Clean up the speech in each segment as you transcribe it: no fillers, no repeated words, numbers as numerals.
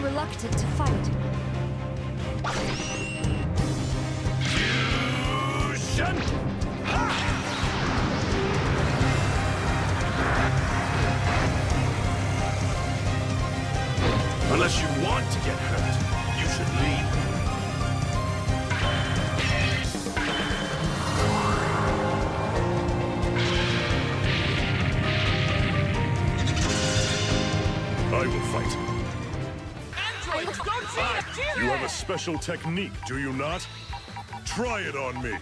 reluctant to fight. Fusion! Unless you want to get hurt, you should leave. I will fight. Androids, gogeta! You have a special technique, do you not? Try it on me.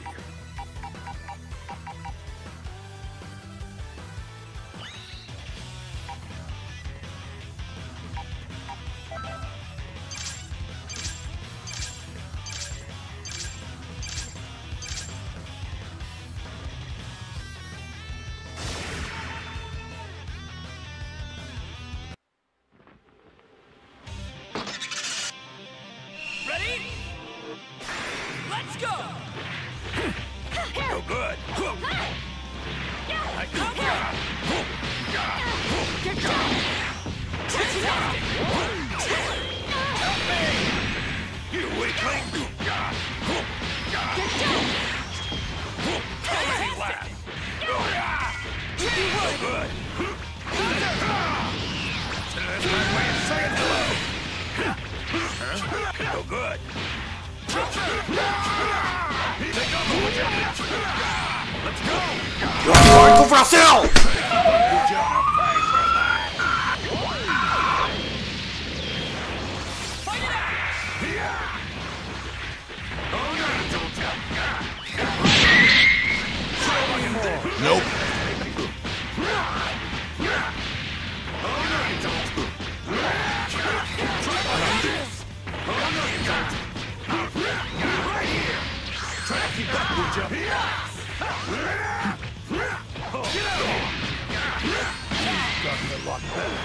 Ready? Let's go! No good. I come here! Get down! Fantastic! Help me! You weakling! Get down! Already laugh! No good. That's my way of saying hello. No good. Take off the Let's go! Marco Brasil! Good job. Fight it out! Nope. Try to keep up, would ya? You've gotten a lot better.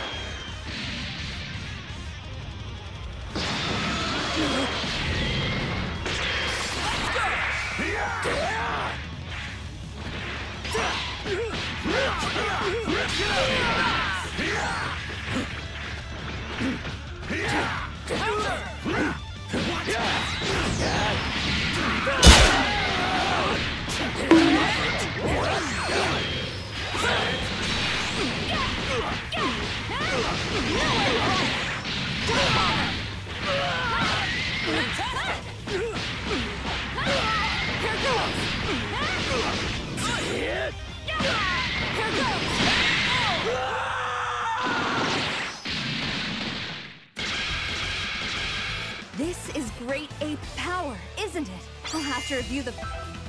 This is great ape power, isn't it? I'll have to review the...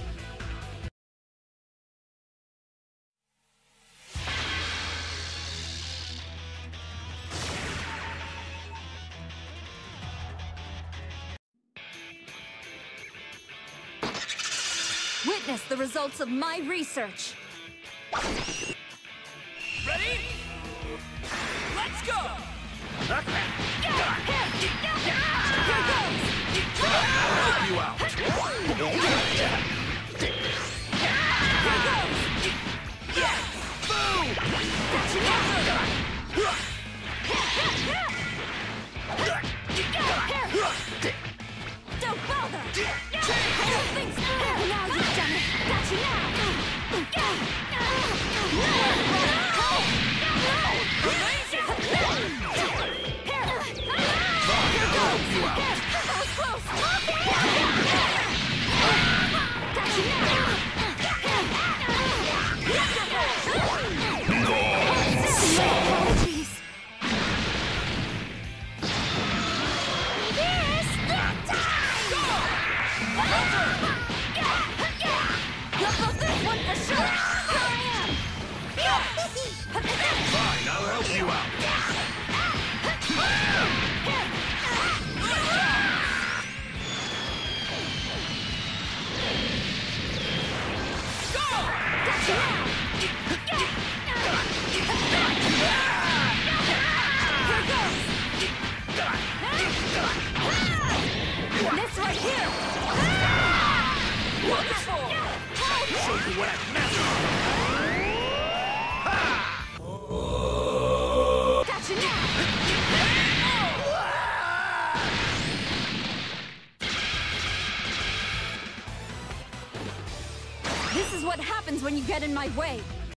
Witness the results of my research. Ready? Let's go! I'll help you out. Don't bother! I don't think so! Now you've done it! Got you That was close! Got you now! when you get in my way.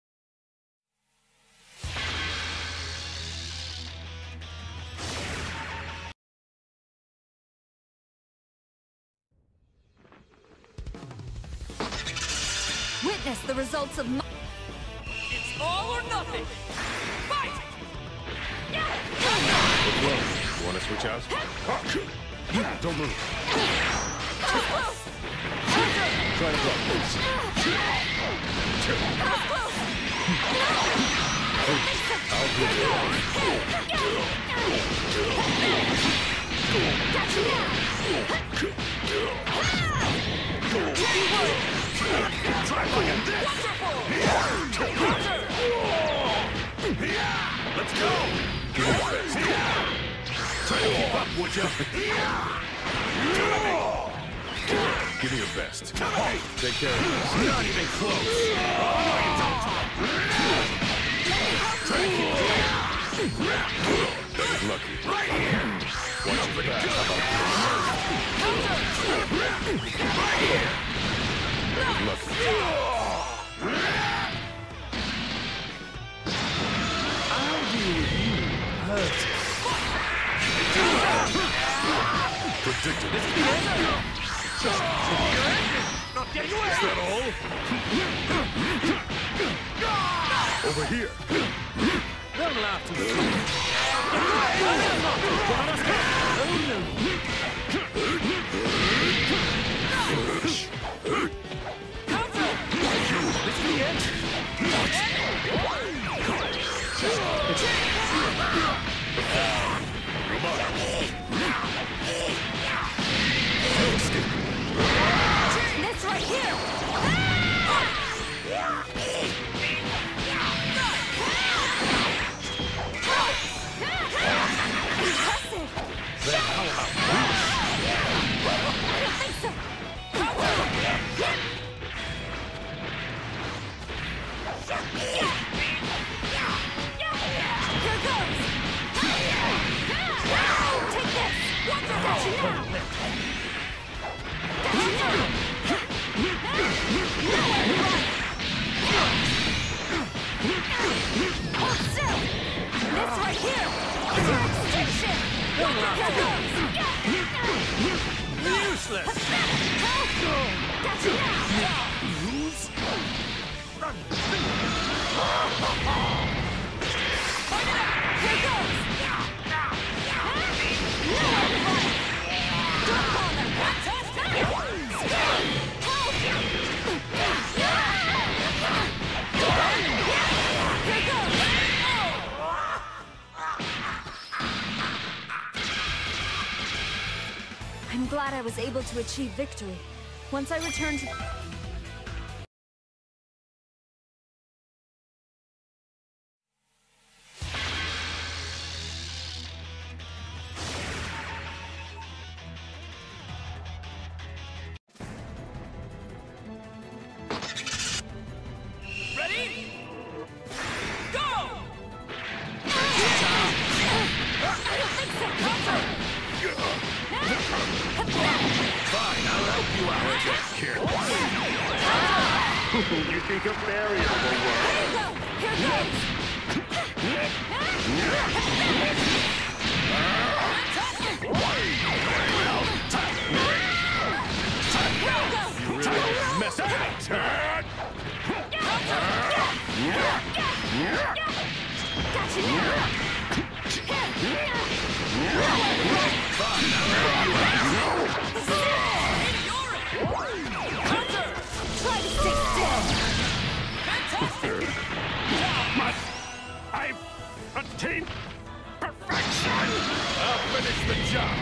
Witness the results of my... It's all or nothing. Fight! Whoa, you wanna switch out? Don't move. Try to block this. I'll do Let's go! Give me your best. Try to keep up, would ya? Give me your best. Take care of this. Not even close. Try to keep up. That was lucky. Right here. Watch your back. How about this? Right here. That was lucky. Predicted. Not getting away! Is that all? Over here. Don't laugh too much. This is the end. This right here! Impressive! I don't think so! Here goes! Take this! Got you now! Hold still! This right here is your extinction! Here goes! Useless! Got you now! Lose? Here goes! Don't bother! I'm glad I was able to achieve victory. Once I return to... Ready? Go! I don't think so! Fine, I'll help you out. Kid. You think a barrier will work? Here goes! You really messed up. Turn! Got you now! Fine, I'll help you out. Try to stay still! I've attained perfection! I'll finish the job!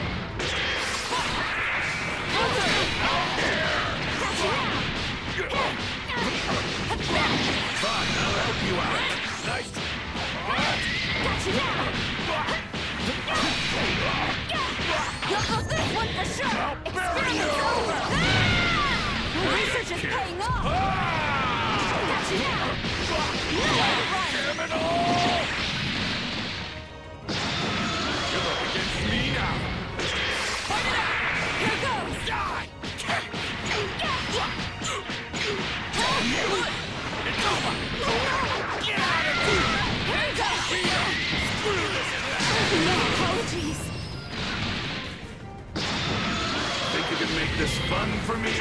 Fine, I'll help you out. Nice. Got you now! You'll go this one for sure! Experiment's over! My research is paying off! Got you now! Nowhere to run! You're up against me now! Here goes! this fun for me?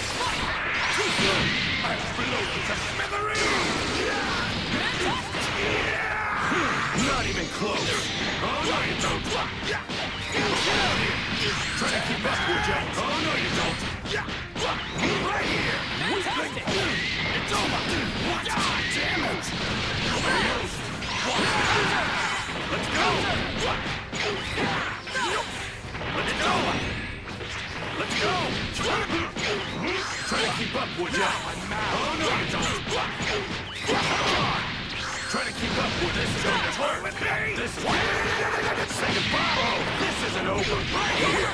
I blow you to smithereens! Not even close! Oh, no you don't! Try to keep up with you! Oh, no you don't! Right here! Fantastic! It's over! God damn it! Let's go! Let's go! Let's go! Try to keep up, would ya? Oh, no, you don't! Come on! Try to keep up with this is going to hurt with me! This is... Say goodbye! Oh, this isn't over! Right here!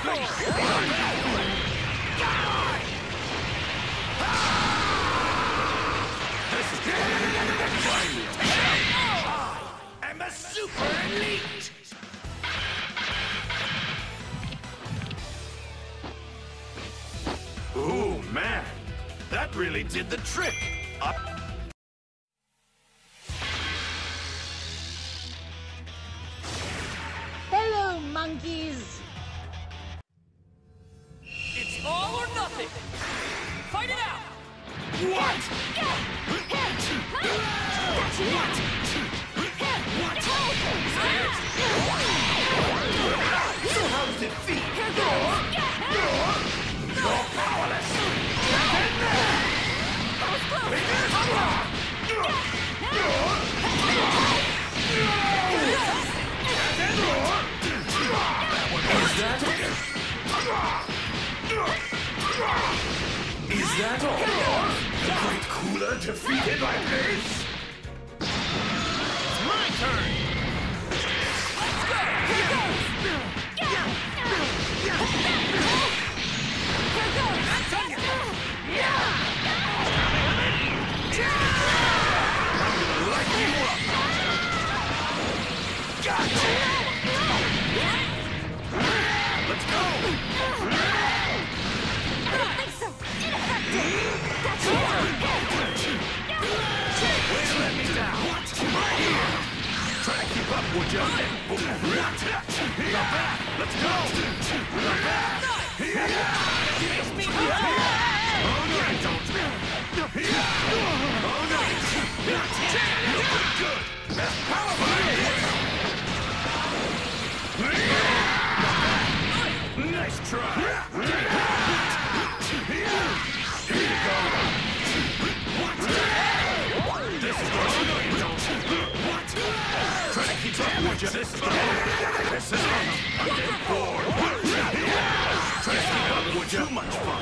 This is... I'm a super elite! Ooh, man! That really did the trick! Hello, monkeys! It's all or nothing! Fight it out! What? So how does it feel? You're powerless! Is that all? The great cooler defeated by this? It's my turn! Let's go! Here goes! That's on you! I'm gonna light you up! Gotcha! Let's go! I don't think so. Ineffective. That's it. Way to let me down! Right here! Try to keep up, would you? Not bad! Let's go! Not bad! Makes me Oh, no, you don't! Oh, no, you don't! You're pretty good! Best power behind this! Nice try! Here you go! This is going... Oh, no, you don't! Try to keep up, would you? This is going... This is... I'm getting bored! Try to keep up, would you? Too much fun!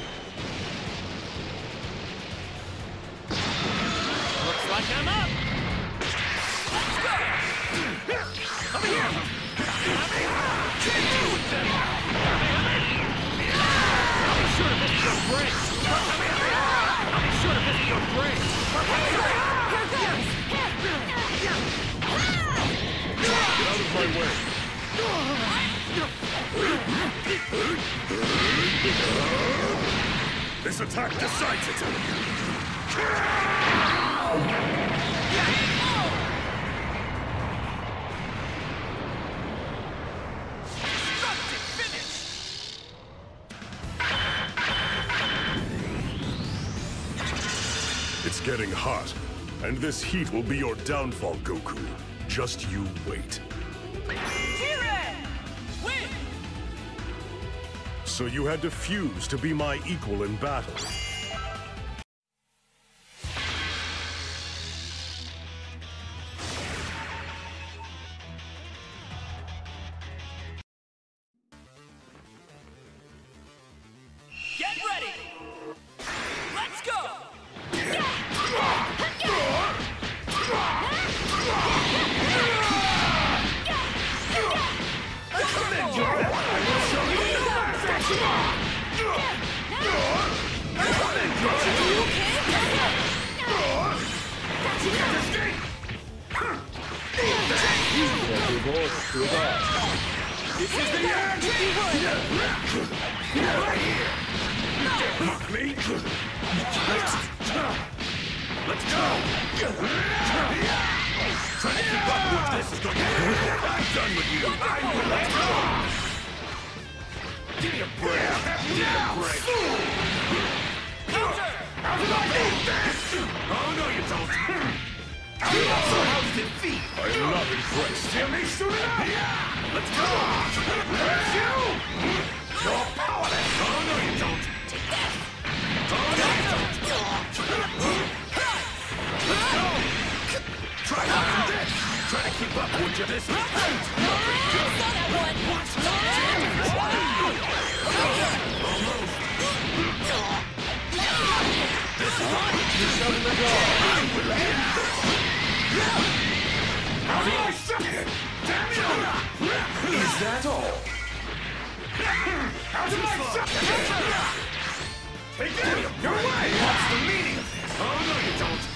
Looks like I'm up! Let's go! Come here! Can't deal with them! I'll be sure to visit your brain! I'll be sure to visit your brain! Get out of my way! This attack decides it! Destructive finish! It's getting hot, and this heat will be your downfall, Goku. Just you wait. Jiren! Win! So you had to fuse to be my equal in battle. Get ready! Let's go! Come in, Jiren! I will show you! Come in, This is the end! Right here! Mock me! Let's go! Try to keep up with this is going to... I'm done with you! I will let go! Give me a break. Give me a break. Counter! How did I do this? Oh, no, you don't. How's defeat? I am not impressed. Hear me soon enough? Yeah! Let's go! There's you! You're powerless! Oh, no, you don't. Take that! Oh, no, you don't. Let's go! Try this! Try to keep up, would you? This is great! What? Almost! This is right! You're shutting the door! I will end this! How do I suck it? Damn you! Is that all? How do I suck it? Take that! Your way! What's the meaning of this? Oh, no, you don't!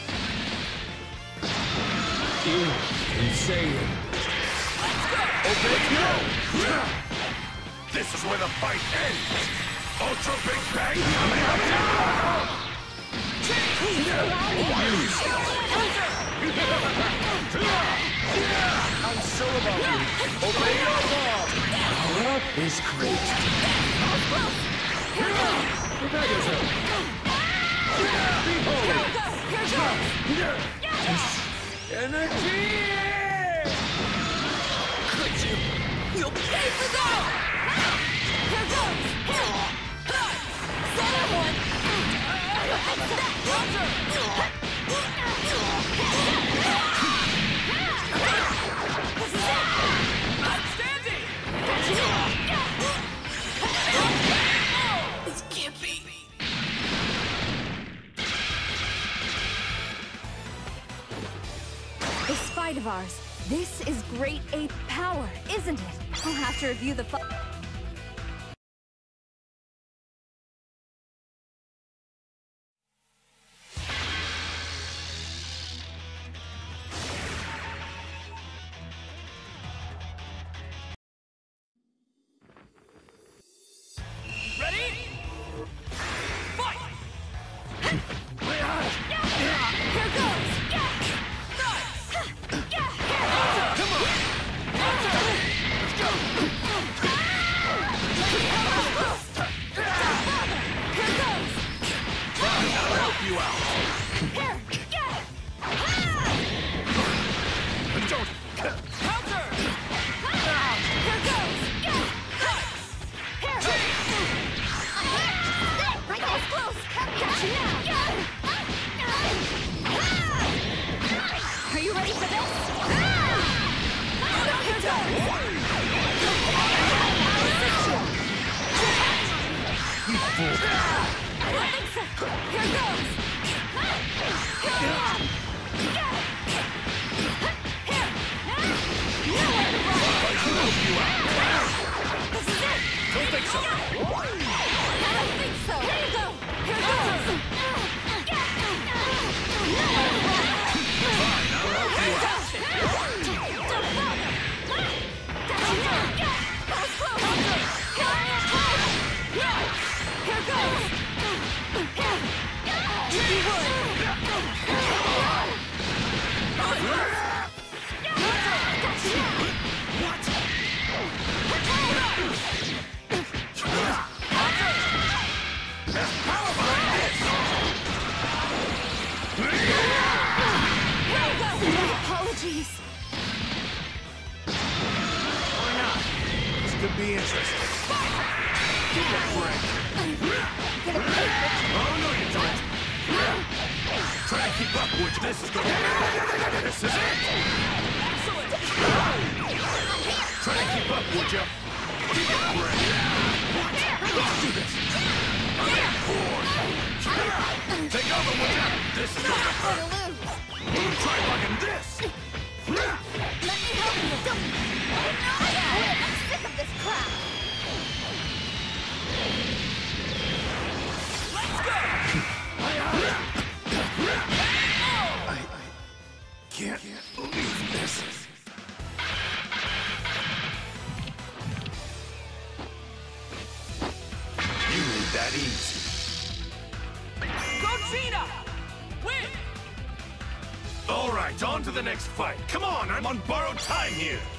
Insane. Let's go! This is where the fight ends! Ultra Big Bang coming up now! I'm so about you. Obey your law. Power is great. Prepare yourself. Behold. Energy! Could you? You'll pay for that! Here goes! Center one! This is it! Outstanding! This can't be! This fight of ours, this is great ape power, isn't it? I'll have to review the fight. Ready? Fight! Here goes! Come on! Let's go! Here goes! I'll help you out! Here! Don't... Counter! Here goes! Here! That was close! Got you now! Are you ready for this? Here goes! You fool! I don't think so! Here goes! This is it! Don't think so! I don't think so! Here you go! Here goes! Fine, I'll help you out! Don't bother! Got you now! That was close! Here goes! If you would! Got you now! Apologies. Why not? This could be interesting. Give me a break. Oh, no, you don't. Try to keep up with this. Is good. This is it. Excellent. Try to keep up, would you? Give me a break. Let's do this. Take over, would you? This is going to hurt. Try blocking this. Let me help you. I'm sick of this crap. Let's go. I can't believe this. You made that easy. Gogeta! Win! All right, on to the next fight. Come on, I'm on borrowed time here.